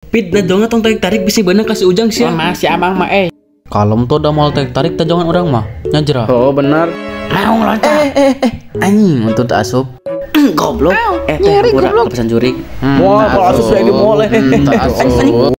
Pit na dong atong tarik bisi bener kasih ujang sih. Masih amang mah Kalem tuh udah mau tarik jangan orang mah. Nyajra. Oh benar. Naung loncat. Anjing untuk tak asup. Goblok. Nyeri goblok. Kepesan juri. Mau kalau asup lagi boleh. Tak asup.